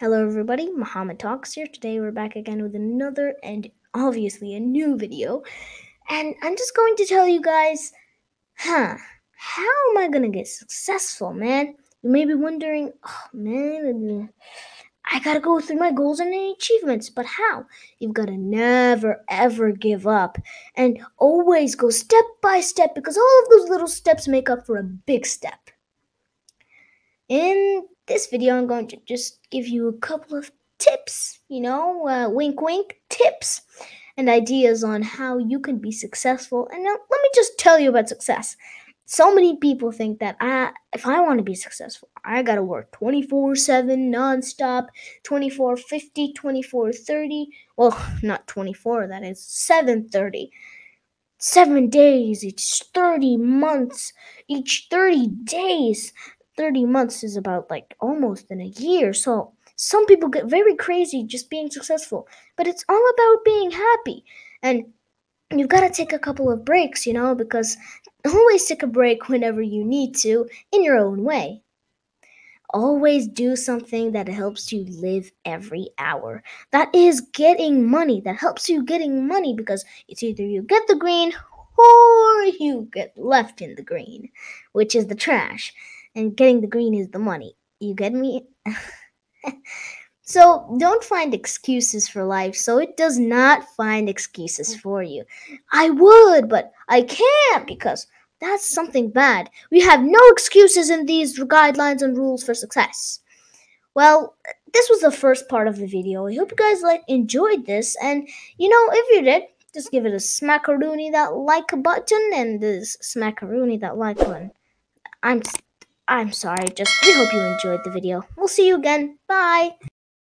Hello everybody, Muhammad Talks here. Today we're back again with another and obviously a new video. And I'm just going to tell you guys, how am I gonna get successful, man? You may be wondering, oh man, I gotta go through my goals and achievements, but how? You've gotta never ever give up and always go step by step because all of those little steps make up for a big step. In this video, I'm going to just give you a couple of tips, wink wink tips and ideas on how you can be successful. And now let me just tell you about success. So many people think that if I want to be successful, I gotta work 24/7, nonstop, 24/50, 24/30. Well, not 24, that is 7/30. 7 days, each 30 months, each 30 days. 30 months is about like almost in a year. So some people get very crazy just being successful, but it's all about being happy. And you've got to take a couple of breaks, because always take a break whenever you need to in your own way. Always do something that helps you live every hour. That is getting money. That helps you getting money because it's either you get the green or you get left in the green, which is the trash. And getting the green is the money. You get me? So don't find excuses for life. So it does not find excuses for you. I would, but I can't because that's something bad. We have no excuses in these guidelines and rules for success. Well, this was the first part of the video. I hope you guys enjoyed this, and if you did, just give it a smackaroony that like button and this smackaroony that like button. I'm sorry. Just we hope you enjoyed the video. We'll see you again. Bye.